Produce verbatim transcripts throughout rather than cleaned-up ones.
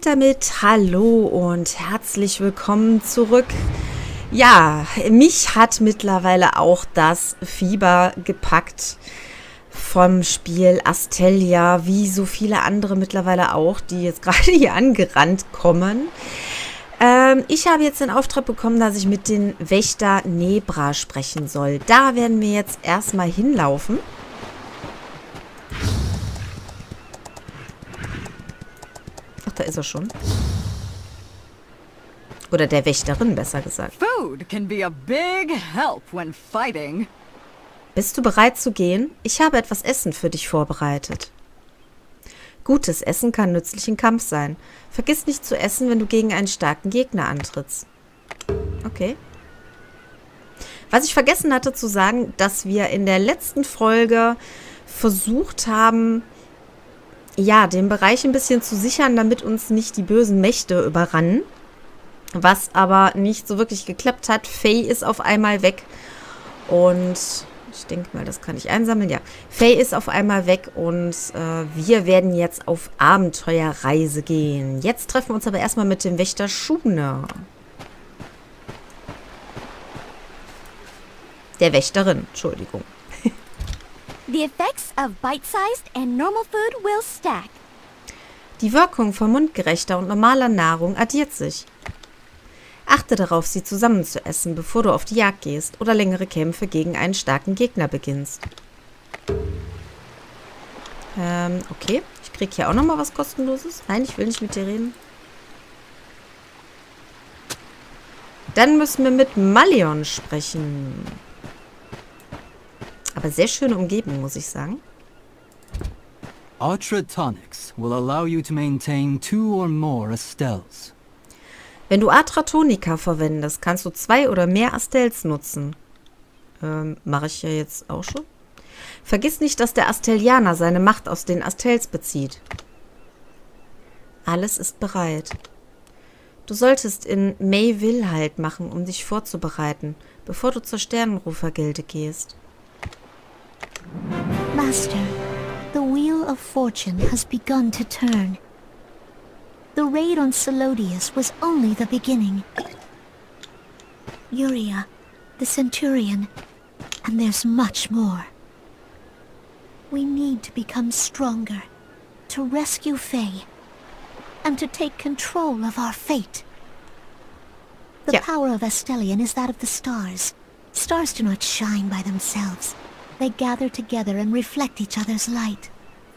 damit hallo und herzlich willkommen zurück. Ja, mich hat mittlerweile auch das Fieber gepackt vom Spiel Astelia, wie so viele andere mittlerweile auch, die jetzt gerade hier angerannt kommen. Ähm, ich habe jetzt den Auftrag bekommen, dass ich mit den Wächter Nebra sprechen soll. Da werden wir jetzt erstmal hinlaufen. Ach, da ist er schon. Oder der Wächterin, besser gesagt. Food can be a big help when fighting. Bist du bereit zu gehen? Ich habe etwas Essen für dich vorbereitet. Gutes Essen kann nützlich im Kampf sein. Vergiss nicht zu essen, wenn du gegen einen starken Gegner antrittst. Okay. Was ich vergessen hatte zu sagen, dass wir in der letzten Folge versucht haben, ja, den Bereich ein bisschen zu sichern, damit uns nicht die bösen Mächte überrannen. Was aber nicht so wirklich geklappt hat. Faye ist auf einmal weg. Und ich denke mal, das kann ich einsammeln. Ja, Faye ist auf einmal weg und äh, wir werden jetzt auf Abenteuerreise gehen. Jetzt treffen wir uns aber erstmal mit dem Wächter Shuna. Der Wächterin, Entschuldigung. The effects of bite-sized and normal food will stack. Die Wirkung von mundgerechter und normaler Nahrung addiert sich. Achte darauf, sie zusammen zu essen, bevor du auf die Jagd gehst oder längere Kämpfe gegen einen starken Gegner beginnst. Ähm, okay. Ich kriege hier auch nochmal was Kostenloses. Nein, ich will nicht mit dir reden. Dann müssen wir mit Malleon sprechen. Aber sehr schöne Umgebung, muss ich sagen. Ultra Tonics will allow you to maintain two or more Astels. Wenn du Atratonika verwendest, kannst du zwei oder mehr Astels nutzen. Ähm, mache ich ja jetzt auch schon. Vergiss nicht, dass der Astelianer seine Macht aus den Astels bezieht. Alles ist bereit. Du solltest in Mayville Halt machen, um dich vorzubereiten, bevor du zur Sternenrufergilde gehst. Master, the wheel of fortune has begun to turn. The raid on Selodius was only the beginning. Yuria, the Centurion, and there's much more. We need to become stronger, to rescue Faye, and to take control of our fate. The Yeah. power of Astelion is that of the stars. Stars do not shine by themselves. They gather together and reflect each other's light.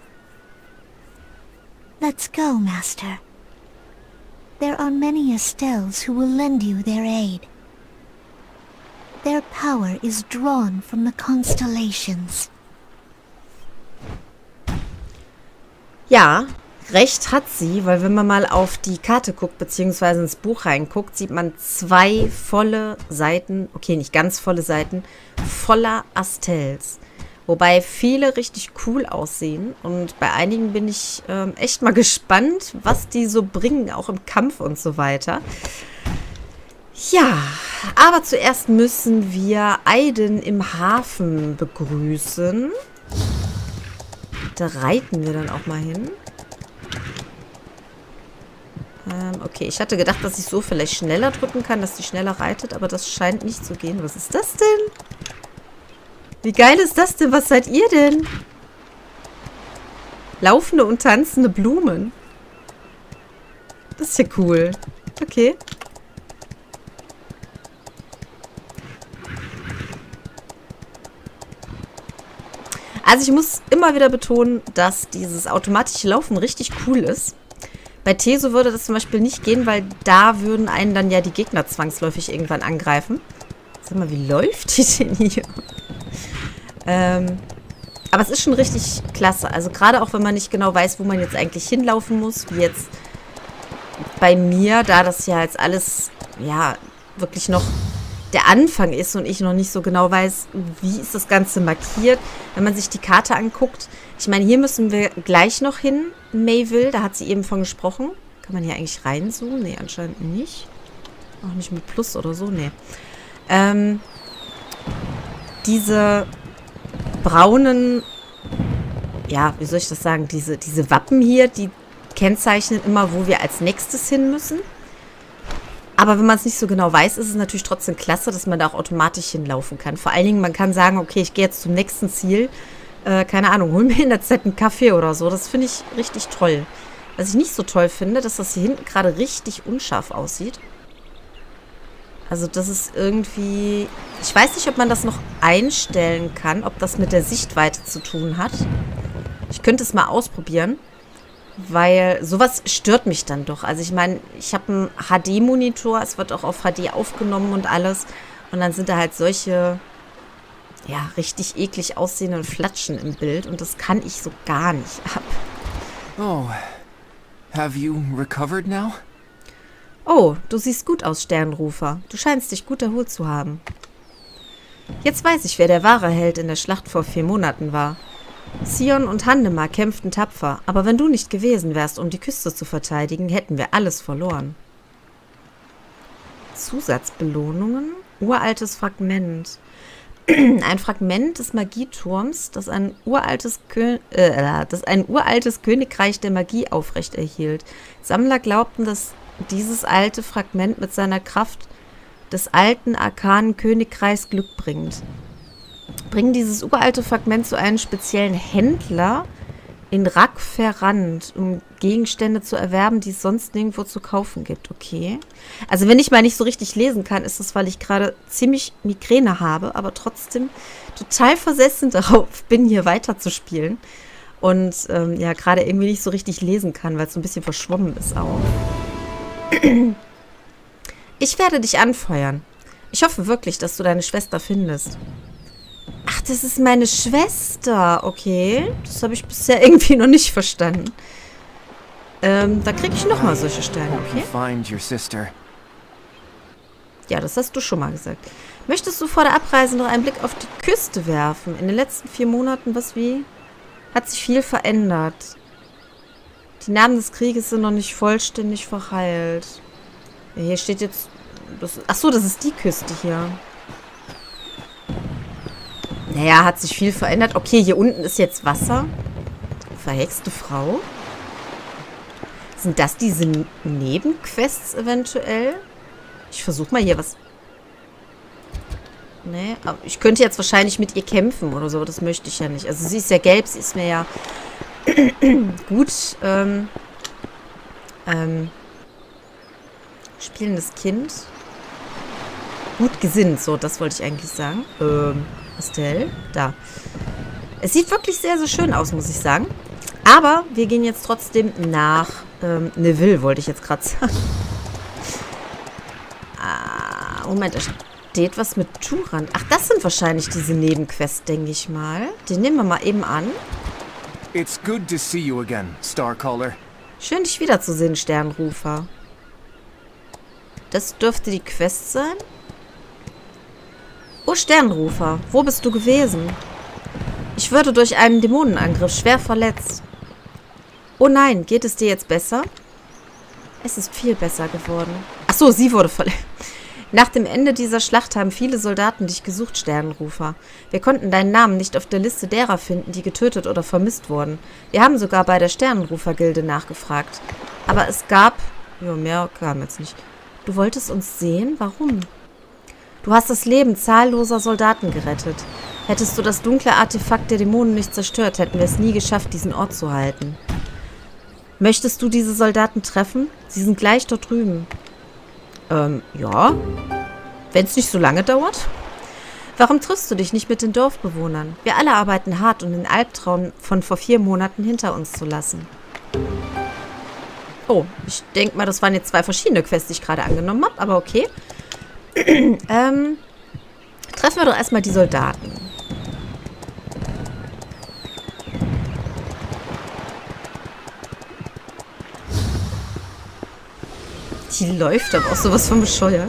Let's go, Master. There are many Astels who will lend you their aid. Their power is drawn from the constellations. Ja, recht hat sie, weil wenn man mal auf die Karte guckt, beziehungsweise ins Buch reinguckt, sieht man zwei volle Seiten, okay, nicht ganz volle Seiten, voller Astels. Wobei viele richtig cool aussehen und bei einigen bin ich ähm, echt mal gespannt, was die so bringen, auch im Kampf und so weiter. Ja, aber zuerst müssen wir Aiden im Hafen begrüßen. Da reiten wir dann auch mal hin. Ähm, okay, ich hatte gedacht, dass ich so vielleicht schneller drücken kann, dass die schneller reitet, aber das scheint nicht zu gehen. Was ist das denn? Wie geil ist das denn? Was seid ihr denn? Laufende und tanzende Blumen. Das ist ja cool. Okay. Also ich muss immer wieder betonen, dass dieses automatische Laufen richtig cool ist. Bei Teso würde das zum Beispiel nicht gehen, weil da würden einen dann ja die Gegner zwangsläufig irgendwann angreifen. Sag mal, wie läuft die denn hier? Ähm, aber es ist schon richtig klasse. Also gerade auch, wenn man nicht genau weiß, wo man jetzt eigentlich hinlaufen muss, wie jetzt bei mir, da das ja jetzt alles, ja, wirklich noch der Anfang ist und ich noch nicht so genau weiß, wie ist das Ganze markiert. Wenn man sich die Karte anguckt, ich meine, hier müssen wir gleich noch hin, Mayville, da hat sie eben von gesprochen. Kann man hier eigentlich reinzoomen? Nee, anscheinend nicht. Auch nicht mit Plus oder so, nee. Ähm, diese braunen, ja, wie soll ich das sagen, diese, diese Wappen hier, die kennzeichnen immer, wo wir als nächstes hin müssen. Aber wenn man es nicht so genau weiß, ist es natürlich trotzdem klasse, dass man da auch automatisch hinlaufen kann. Vor allen Dingen, man kann sagen, okay, ich gehe jetzt zum nächsten Ziel. Äh, keine Ahnung, hol mir in der Zeit einen Kaffee oder so. Das finde ich richtig toll. Was ich nicht so toll finde, dass das hier hinten gerade richtig unscharf aussieht. Also das ist irgendwie... Ich weiß nicht, ob man das noch einstellen kann, ob das mit der Sichtweite zu tun hat. Ich könnte es mal ausprobieren, weil sowas stört mich dann doch. Also ich meine, ich habe einen H D-Monitor, es wird auch auf H D aufgenommen und alles. Und dann sind da halt solche, ja, richtig eklig aussehenden Flatschen im Bild. Und das kann ich so gar nicht ab. Oh, have you recovered now? Oh, du siehst gut aus, Sternrufer. Du scheinst dich gut erholt zu haben. Jetzt weiß ich, wer der wahre Held in der Schlacht vor vier Monaten war. Sion und Handemar kämpften tapfer, aber wenn du nicht gewesen wärst, um die Küste zu verteidigen, hätten wir alles verloren. Zusatzbelohnungen? Uraltes Fragment. Ein Fragment des Magieturms, das ein uraltes, Kö äh, das ein uraltes Königreich der Magie aufrechterhielt. Sammler glaubten, dass dieses alte Fragment mit seiner Kraft des alten arkanen Königreichs Glück bringt. Bringen dieses uralte Fragment zu einem speziellen Händler in Rakferrand, um Gegenstände zu erwerben, die es sonst nirgendwo zu kaufen gibt. Okay. Also wenn ich mal nicht so richtig lesen kann, ist das, weil ich gerade ziemlich Migräne habe, aber trotzdem total versessen darauf bin, hier weiterzuspielen. Und ähm, ja, gerade irgendwie nicht so richtig lesen kann, weil es so ein bisschen verschwommen ist auch. Ich werde dich anfeuern. Ich hoffe wirklich, dass du deine Schwester findest. Ach, das ist meine Schwester. Okay, das habe ich bisher irgendwie noch nicht verstanden. Ähm, da kriege ich nochmal solche Sterne, okay? Find your sister. Ja, das hast du schon mal gesagt. Möchtest du vor der Abreise noch einen Blick auf die Küste werfen? In den letzten vier Monaten, was wie? Hat sich viel verändert. Die Narben des Krieges sind noch nicht vollständig verheilt. Ja, hier steht jetzt... Das, ach so, das ist die Küste hier. Naja, hat sich viel verändert. Okay, hier unten ist jetzt Wasser. Verhexte Frau. Sind das diese Nebenquests eventuell? Ich versuche mal hier was... Nee, aber ich könnte jetzt wahrscheinlich mit ihr kämpfen oder so, aber das möchte ich ja nicht. Also sie ist ja gelb, sie ist mir ja gut. Ähm, ähm, spielendes Kind. Gut gesinnt, so, das wollte ich eigentlich sagen. Ähm, Estelle, da. Es sieht wirklich sehr, sehr schön aus, muss ich sagen. Aber wir gehen jetzt trotzdem nach ähm, Neville, wollte ich jetzt gerade sagen. Ah, Moment, da steht was mit Turand. Ach, das sind wahrscheinlich diese Nebenquests, denke ich mal. Den nehmen wir mal eben an. It's good to see you again, Starcaller. Schön, dich wiederzusehen, Sternrufer. Das dürfte die Quest sein. Oh, Sternrufer, wo bist du gewesen? Ich wurde durch einen Dämonenangriff schwer verletzt. Oh nein, geht es dir jetzt besser? Es ist viel besser geworden. Ach so, sie wurde verletzt. Nach dem Ende dieser Schlacht haben viele Soldaten dich gesucht, Sternrufer. Wir konnten deinen Namen nicht auf der Liste derer finden, die getötet oder vermisst wurden. Wir haben sogar bei der Sternenrufer-Gilde nachgefragt. Aber es gab... Ja, mehr kam jetzt nicht. Du wolltest uns sehen? Warum? Du hast das Leben zahlloser Soldaten gerettet. Hättest du das dunkle Artefakt der Dämonen nicht zerstört, hätten wir es nie geschafft, diesen Ort zu halten. Möchtest du diese Soldaten treffen? Sie sind gleich dort drüben. Ähm, ja. Wenn es nicht so lange dauert. Warum triffst du dich nicht mit den Dorfbewohnern? Wir alle arbeiten hart, um den Albtraum von vor vier Monaten hinter uns zu lassen. Oh, ich denke mal, das waren jetzt zwei verschiedene Quests, die ich gerade angenommen habe, aber okay. ähm, treffen wir doch erstmal die Soldaten. Die läuft aber auch sowas von bescheuert.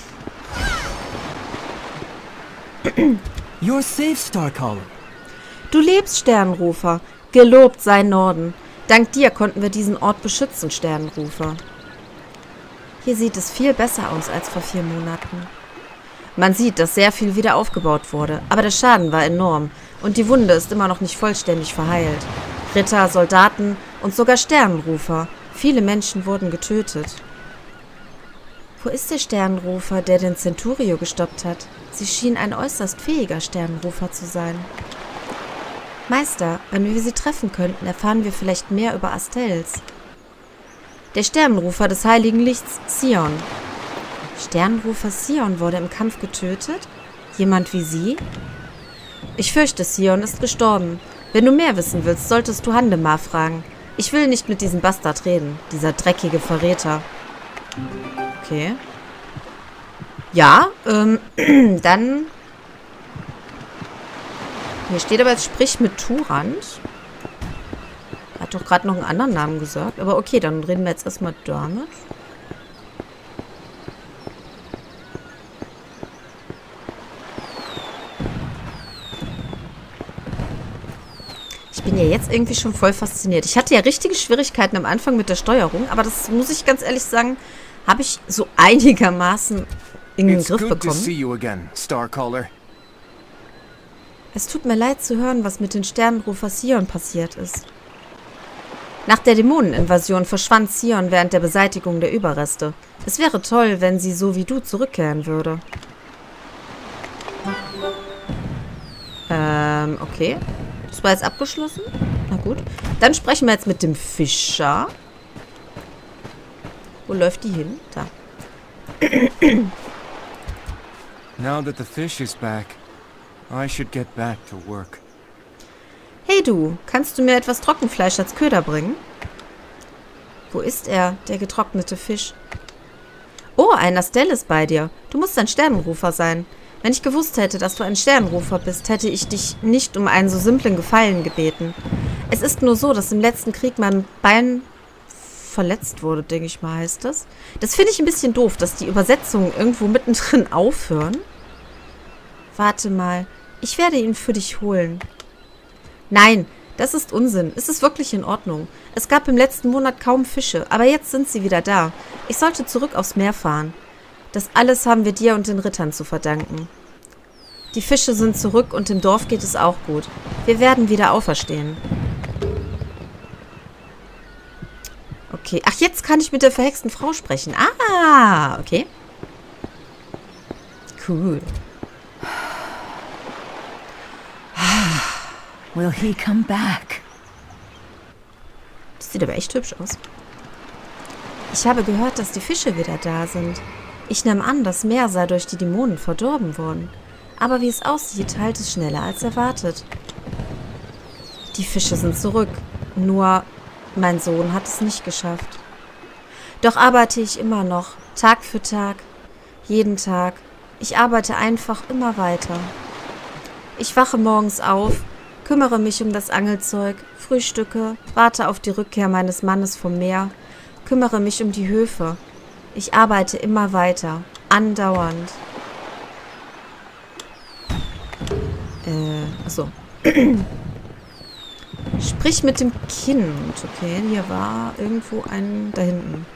You're safe, Starcaller. Du lebst, Sternenrufer. Gelobt sei Norden. Dank dir konnten wir diesen Ort beschützen, Sternenrufer. Hier sieht es viel besser aus als vor vier Monaten. Man sieht, dass sehr viel wieder aufgebaut wurde, aber der Schaden war enorm und die Wunde ist immer noch nicht vollständig verheilt. Ritter, Soldaten und sogar Sternenrufer Viele Menschen wurden getötet. Wo ist der Sternenrufer, der den Centurio gestoppt hat? Sie schien ein äußerst fähiger Sternenrufer zu sein. Meister, wenn wir sie treffen könnten, erfahren wir vielleicht mehr über Astels. Der Sternenrufer des Heiligen Lichts, Sion. Sternenrufer Sion wurde im Kampf getötet? Jemand wie sie? Ich fürchte, Sion ist gestorben. Wenn du mehr wissen willst, solltest du Handemar fragen. Ich will nicht mit diesem Bastard reden, dieser dreckige Verräter. Okay. Ja, ähm, dann... Hier steht aber jetzt, sprich mit Turand. Er hat doch gerade noch einen anderen Namen gesagt. Aber okay, dann reden wir jetzt erstmal damit. Ich bin ja jetzt irgendwie schon voll fasziniert. Ich hatte ja richtige Schwierigkeiten am Anfang mit der Steuerung, aber das muss ich ganz ehrlich sagen, habe ich so einigermaßen in den Griff bekommen. Es tut mir leid zu hören, was mit den Sternenrufer Sion passiert ist. Nach der Dämoneninvasion verschwand Sion während der Beseitigung der Überreste. Es wäre toll, wenn sie so wie du zurückkehren würde. Ähm, okay. Das war jetzt abgeschlossen. Na gut. Dann sprechen wir jetzt mit dem Fischer. Wo läuft die hin? Da. Now that the fish is back, I should get back to work. Hey du, kannst du mir etwas Trockenfleisch als Köder bringen? Wo ist er, der getrocknete Fisch? Oh, ein Astel ist bei dir. Du musst ein Sternenrufer sein. Wenn ich gewusst hätte, dass du ein Sternenrufer bist, hätte ich dich nicht um einen so simplen Gefallen gebeten. Es ist nur so, dass im letzten Krieg mein Bein verletzt wurde, denke ich mal, heißt das. Das finde ich ein bisschen doof, dass die Übersetzungen irgendwo mittendrin aufhören. Warte mal, ich werde ihn für dich holen. Nein, das ist Unsinn. Es ist wirklich in Ordnung. Es gab im letzten Monat kaum Fische, aber jetzt sind sie wieder da. Ich sollte zurück aufs Meer fahren. Das alles haben wir dir und den Rittern zu verdanken. Die Fische sind zurück und im Dorf geht es auch gut. Wir werden wieder auferstehen. Okay. Ach, jetzt kann ich mit der verhexten Frau sprechen. Ah, okay. Cool. Will he come back? Das sieht aber echt hübsch aus. Ich habe gehört, dass die Fische wieder da sind. Ich nehme an, das Meer sei durch die Dämonen verdorben worden. Aber wie es aussieht, heilt es schneller als erwartet. Die Fische sind zurück. Nur mein Sohn hat es nicht geschafft. Doch arbeite ich immer noch, Tag für Tag, jeden Tag. Ich arbeite einfach immer weiter. Ich wache morgens auf, kümmere mich um das Angelzeug, frühstücke, warte auf die Rückkehr meines Mannes vom Meer, kümmere mich um die Höfe. Ich arbeite immer weiter, andauernd. Äh, achso. Sprich mit dem Kind. Okay, hier war irgendwo ein... da hinten.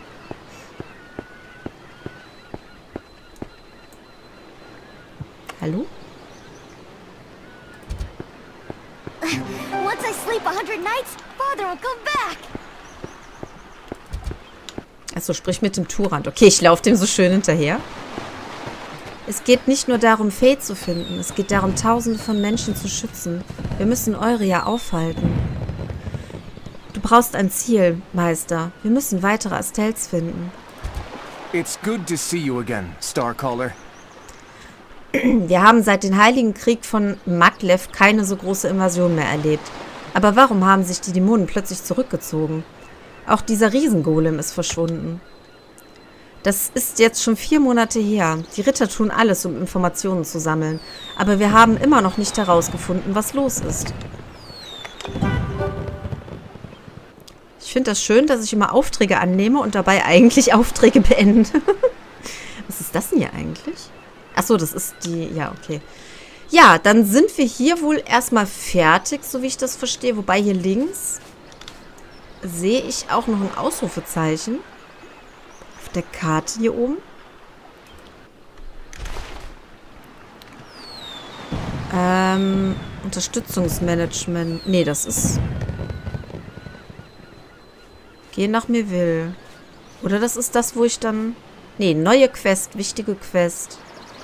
Hallo? Once I sleep a hundred nights, Father will come back. Achso, sprich mit dem Turand. Okay, ich laufe dem so schön hinterher. Es geht nicht nur darum, Faye zu finden. Es geht darum, Tausende von Menschen zu schützen. Wir müssen Euria aufhalten. Du brauchst ein Ziel, Meister. Wir müssen weitere Astels finden. It's good to see you again, Starcaller. Wir haben seit dem Heiligen Krieg von Maglev keine so große Invasion mehr erlebt. Aber warum haben sich die Dämonen plötzlich zurückgezogen? Auch dieser Riesengolem ist verschwunden. Das ist jetzt schon vier Monate her. Die Ritter tun alles, um Informationen zu sammeln. Aber wir haben immer noch nicht herausgefunden, was los ist. Ich finde das schön, dass ich immer Aufträge annehme und dabei eigentlich Aufträge beende. Was ist das denn hier eigentlich? Achso, das ist die... Ja, okay. Ja, dann sind wir hier wohl erstmal fertig, so wie ich das verstehe. Wobei hier links sehe ich auch noch ein Ausrufezeichen. Auf der Karte hier oben. Ähm, Unterstützungsmanagement. Nee, das ist... Geh nach Melville. Oder das ist das, wo ich dann... Nee, neue Quest, wichtige Quest.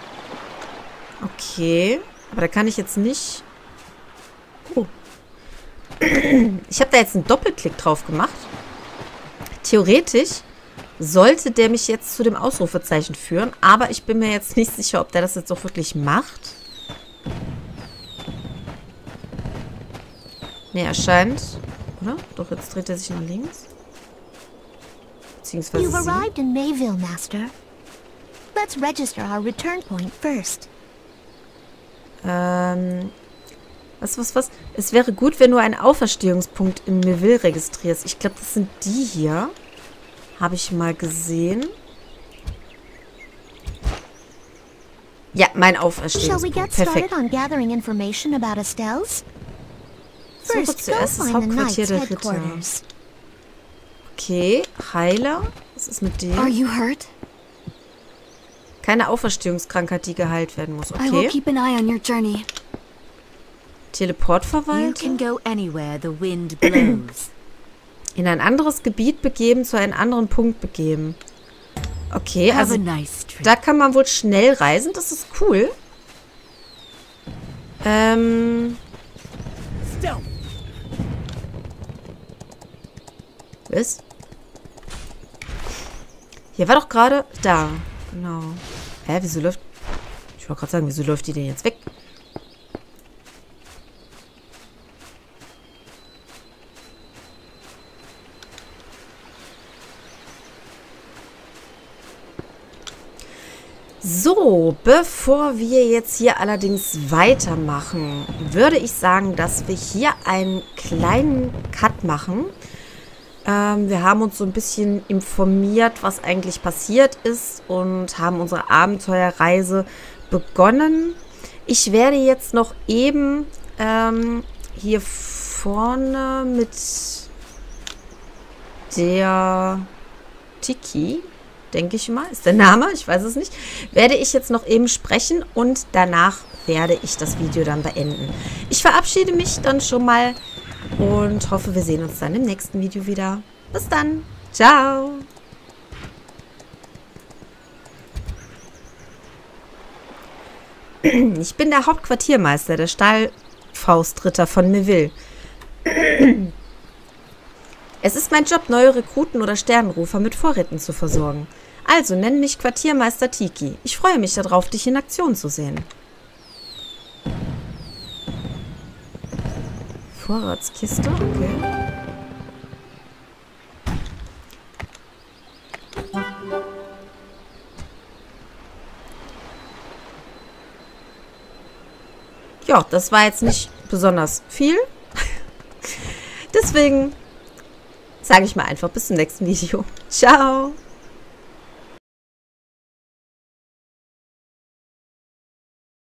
Okay. Aber da kann ich jetzt nicht... Oh. Ich habe da jetzt einen Doppelklick drauf gemacht. Theoretisch sollte der mich jetzt zu dem Ausrufezeichen führen. Aber ich bin mir jetzt nicht sicher, ob der das jetzt auch wirklich macht. Nee, er scheint... Oder? Doch, jetzt dreht er sich nach links. Beziehungsweise You've sie. arrived in Mayville, Master. Let's register our return point first. Ähm... Was, was, was? Es wäre gut, wenn du einen Auferstehungspunkt in Melville registrierst. Ich glaube, das sind die hier. Habe ich mal gesehen. Ja, mein Shall we Auferstehungspunkt. get Perfekt. started on gathering information about Estelle's? Suche First, go zuerst das find the Hauptquartier Knight's der Ritter. headquarters. Okay, Heiler. Was ist mit Are dem? you hurt? Keine Auferstehungskrankheit, die geheilt werden muss. I will Okay. keep an eye on your journey. You Teleportverwalter. can go anywhere the wind blows. In ein anderes Gebiet begeben, zu einem anderen Punkt begeben. Okay, Have also a nice trip. da kann man wohl schnell reisen. Das ist cool. Ähm... Was? Hier war doch gerade... Da. Genau. Hä, wieso läuft... Ich wollte gerade sagen, wieso läuft die denn jetzt weg? So, bevor wir jetzt hier allerdings weitermachen, würde ich sagen, dass wir hier einen kleinen Cut machen. Ähm, wir haben uns so ein bisschen informiert, was eigentlich passiert ist und haben unsere Abenteuerreise begonnen. Ich werde jetzt noch eben ähm, hier vorne mit der Tiki, denke ich mal, ist der Name, ich weiß es nicht, werde ich jetzt noch eben sprechen und danach werde ich das Video dann beenden. Ich verabschiede mich dann schon mal und hoffe, wir sehen uns dann im nächsten Video wieder. Bis dann. Ciao. Ich bin der Hauptquartiermeister, der Stahlfaustritter von Melville. Es ist mein Job, neue Rekruten oder Sternenrufer mit Vorräten zu versorgen. Also nenn mich Quartiermeister Tiki. Ich freue mich darauf, dich in Aktion zu sehen. Vorratskiste, okay. Ja, das war jetzt nicht besonders viel. Deswegen sage ich mal einfach bis zum nächsten Video. Ciao!